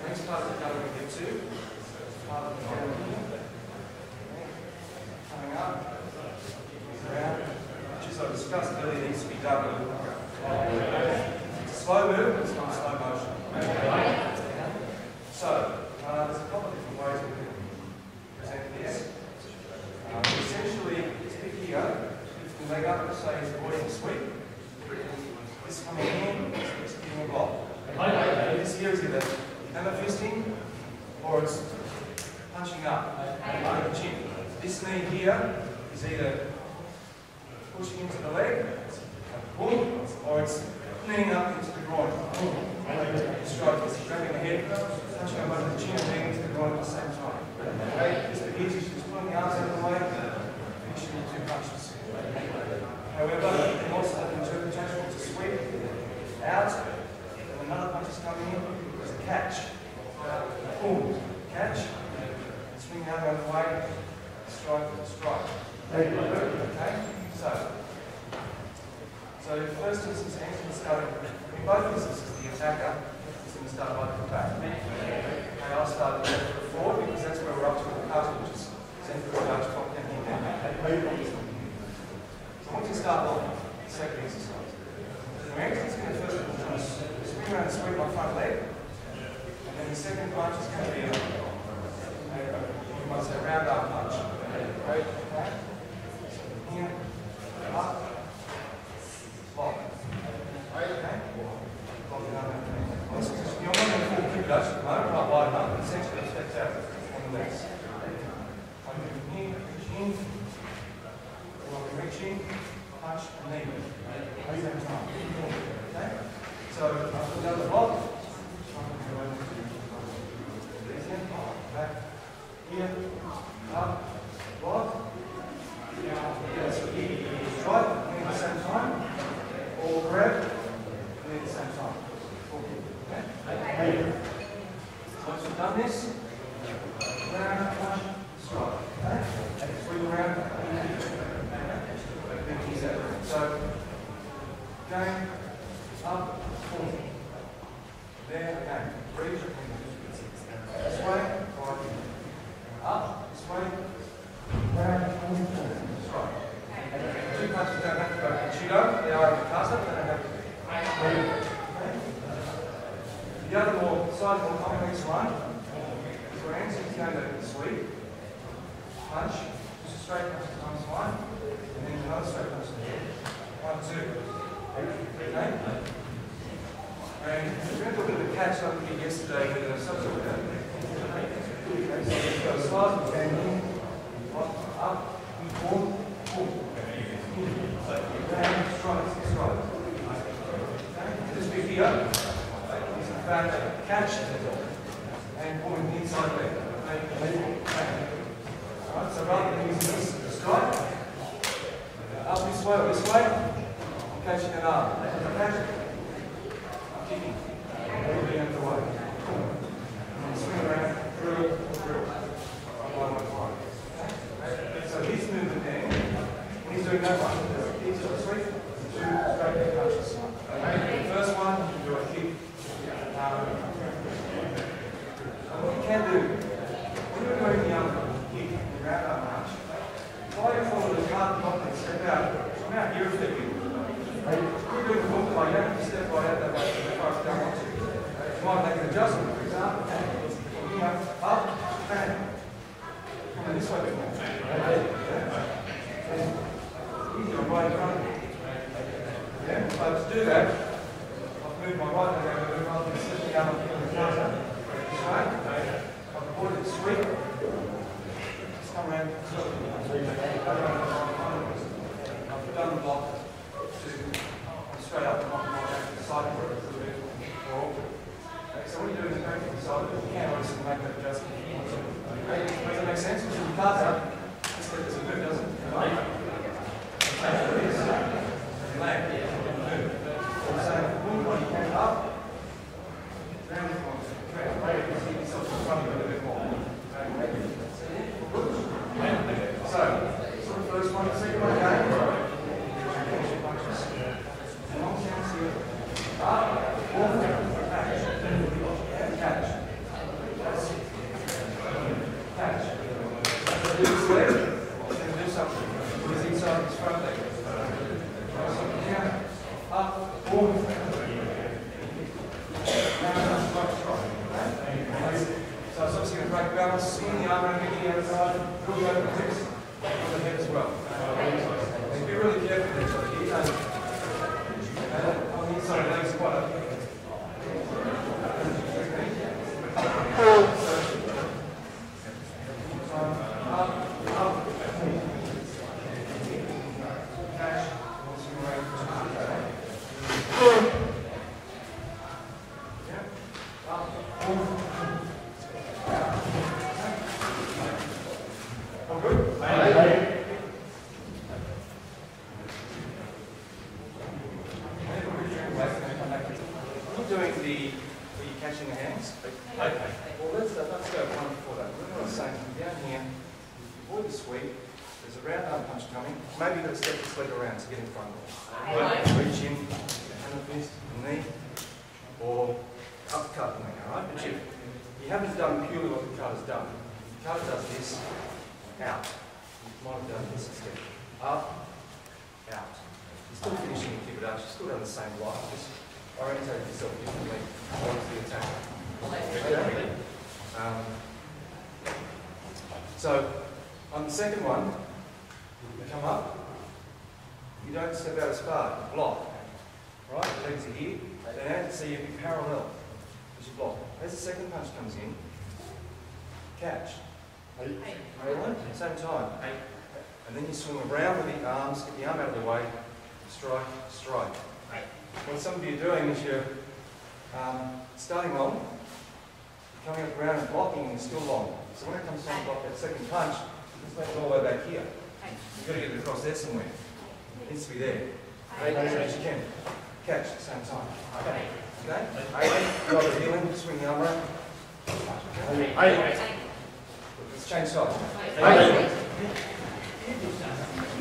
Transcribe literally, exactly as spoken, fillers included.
Next part of the kata we get to, part of the kata here, coming up, around, which as I discussed earlier needs to be done. It's a slow move, it's not slow motion. So, uh, there's a couple of different ways we can present this. Uh, essentially, stick here, lift the leg up, say it's avoiding sweep. This coming in, this giving a block. This here is either hammer fisting or it's punching up under the chin. This knee here is either pushing into the leg, boom, or it's kneeing up into the groin. Stroke, it's grabbing the head, punching up under the chin and kneeing into the groin at the same time. Okay, just the easy, just pulling the arms out of the way, finishing with two punches. However, you can also have an interpretation to sweep out, and another punch is coming in, there's a catch. Boom, catch, swing out of the way, strike, strike. Okay, so, so first instance, Henderson starting, in both instances, the attacker is going to start right at the back. Okay, I'll start forward because that's where we're up to the kata, which is center of the arch, top down here. So once you start long, the second exercise. The Henderson's going to first swing around and sweep my front leg, and then the second punch is going to be a, a, a you might say, round arm punch. Right? Okay? Here, up, lock. Right? Okay? Lock it up. You're not going to full kick dutch at the moment, not wide enough, but essentially it steps out on the legs. I'm moving here, reach in, reach in, punch, and knee move. At the same time. Okay? So, I'll put down the block. Back, here, up, block. Yeah, so here, strike, and at the same time, or grab, and at the same time. Okay? Once you've done this, round, punch, strike. Okay? Swing around, so, going, up, forward. There, again, reach, this way, right, up, this way, round, forward, strike. Two punches don't have to go to chudan, they are in the kata, they don't have to be. Okay. The other more, side more complex one, is where Anson's going to sweep, punch, just a straight punch times one, and then another straight punch to the head. One, two. Okay? And we're going to do a bit of a catch like we did yesterday with a substitute. Okay, so we've got a slide, we can in, up, up, pull, pull. Round, strike, strike. Okay? This bit here is in fact a catch and pulling the inside leg. Alright, so rather than using this strike, up this way or this way, I'm catching an arm. Catch, I'm kicking. Moving out the way. And swing around, through, through. One, one, one. So his movement there, he's doing that one. He's doing three, two straight leg punches. Okay? The first one, you do a kick. Um, and what you can do, when you're doing the other kick, the round arm punch, try to follow the card properly, step out. I'm out here if they're good. You're doing the hook like that, you step right out that way, as far as you don't want to. You might make an adjustment, for example. You know, up, bang. Come on, this way a bit more. Easy on right in front of you. Yeah, so to do that, I've moved my right leg over rather than slipping out on the counter. This way. I've avoided the sweep. Just come around. I've done the block to straight up and knock my back to the side for it. Okay, so what you do is go to the side, you can obviously make that adjustment. Okay, does that make sense? Because the kata, this is a move, doesn't it? Land. Land. Move. So, boom, when you came up, round the corner. Okay, right, you see yourself in front of you a little bit more. Okay, so, so the first one, the second one again. Long chance here. Up, forward, catch. Catch. break balance, swing the arm around, getting the other side, really open the hips, with the head as well. And be really careful with each other. You don't, uh, on the inside of the legs, quite up. So, on the second one, you come up, you don't step out as far, you block. Right, the legs are here, then so you be parallel as you block. As the second punch comes in, catch. Parallel, same time. And then you swing around with the arms, get the arm out of the way, strike, strike. What some of you are doing is you're um, starting long, coming up around and blocking, and you're still long. So when it comes time to block that second punch, just make it all the way back here. You've got to get it across there somewhere. It needs to be there. Eight as you can. Catch at the same time. Okay? Okay? Eight. Go over healing, swing the arm around. Eight. Let's change sides. Eight.